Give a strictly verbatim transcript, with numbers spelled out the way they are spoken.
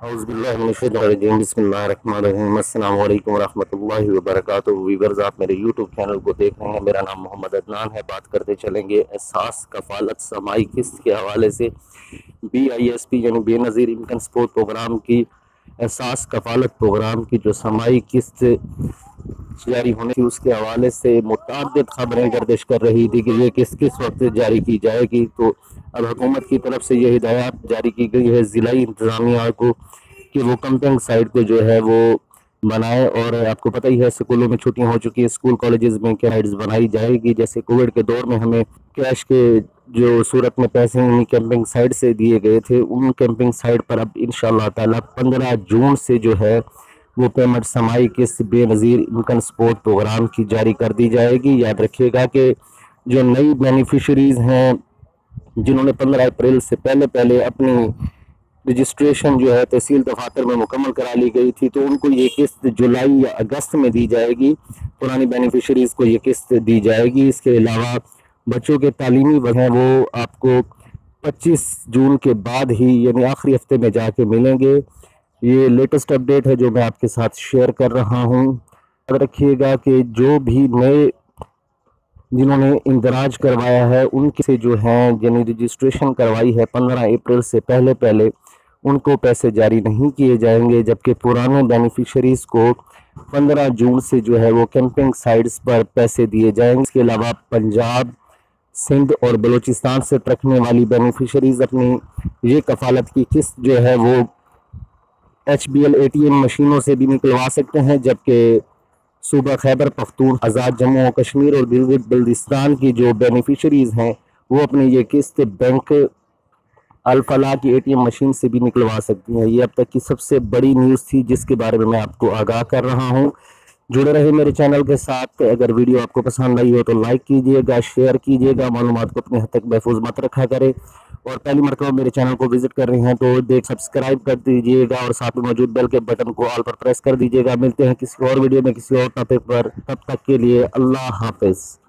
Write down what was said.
اعوذ باللہ من الشیطان الرجیم بسم اللہ الرحمن الرحیم السلام علیکم ورحمۃ اللہ وبرکاتہ۔ ویورز، آپ میرے یوٹیوب چینل کو دیکھ رہے ہیں۔ میرا نام محمد عدنان ہے۔ بات کرتے چلیں گے احساس کفالت سماعی قسط کے حوالے سے بی آئی ایس پی یعنی بے نظیر انکم سپورٹ پروگرام کی احساس کفالت پروگرام کی جو سماعی قسط جاری ہونے کی اس کے حوالے سے متعدد خبریں گردش کر رہی تھی کہ یہ کس کس وقت جاری کی جائے گی۔ تو اب حکومت کی طرف سے یہ ہدایات جاری کی گئی ہے ضلعی انتظامیہ کو کہ وہ کمپنگ سائٹ کو جو ہے وہ بنائے، اور آپ کو پتہ ہی ہے اسکولوں میں چھٹیاں ہو چکی ہیں، اسکول کالجز میں کیمپنگ بنائی جائے گی۔ جیسے کووڈ کے دور میں ہمیں کیش کے جو صورت میں پیسے انہیں کیمپنگ سائٹ سے دیے گئے تھے، ان کیمپنگ سائٹ پر اب انشاءاللہ تعالی پندرہ جون سے جو ہے وہ پیمنٹ سماعی قسط بے نظیر انکم سپورٹ پروگرام کی جاری کر دی جائے گی۔ یاد رکھیے گا کہ جو نئی بینیفیشریز ہیں جنہوں نے پندرہ اپریل سے پہلے پہلے اپنی رجسٹریشن جو ہے تحصیل دفاتر میں مکمل کرا لی گئی تھی، تو ان کو یہ قسط جولائی یا اگست میں دی جائے گی۔ پرانی بینیفیشریز کو یہ قسط دی جائے گی۔ اس کے علاوہ بچوں کے تعلیمی وقت ہیں وہ آپ کو پچیس جون کے بعد ہی یعنی آخری ہفتے میں جا کے ملیں گے۔ یہ لیٹسٹ اپڈیٹ ہے جو میں آپ کے ساتھ شیئر کر رہا ہوں۔ یاد رکھیے گا کہ جو بھی نئے جنہوں نے اندراج کروایا ہے ان کے سے جو ہیں یعنی رجسٹریشن کروائی ہے پندرہ اپریل سے پہلے پہلے ان کو پیسے جاری نہیں کیے جائیں گے، جبکہ پرانے بینیفیشریز کو پندرہ جون سے جو ہے وہ کیمپنگ سائٹس پر پیسے دیے جائیں گے۔ اس کے علاوہ پنجاب، سندھ اور بلوچستان سے رکھنے والی بینیفیشریز اپنی یہ کفالت کی قسط جو ہے وہ H B L A T M مشینوں سے بھی نکلوا سکتے ہیں، جبکہ صوبہ خیبر پختون، آزاد جموں و کشمیر اور گلگت بلتستان کی جو بینیفیشریز ہیں وہ اپنی یہ قسط بینک الفلاح کی اے ٹی ایم مشین سے بھی نکلوا سکتی ہیں۔ یہ اب تک کی سب سے بڑی نیوز تھی جس کے بارے میں میں آپ کو آگاہ کر رہا ہوں۔ جڑے رہے میرے چینل کے ساتھ۔ اگر ویڈیو آپ کو پسند آئی ہو تو لائک کیجئے گا، شیئر کیجئے گا، معلومات کو اپنے حد تک محفوظ مت رکھا کرے، اور پہلی مرتبہ میرے چینل کو وزٹ کر رہے ہیں تو دیکھ سبسکرائب کر دیجئے گا اور ساتھ میں موجود بیل کے بٹن کو آل پر پریس کر دیجئے گا۔ ملتے ہیں کسی اور ویڈیو میں کسی اور ٹاپک پر، تب تک کے لیے اللہ حافظ۔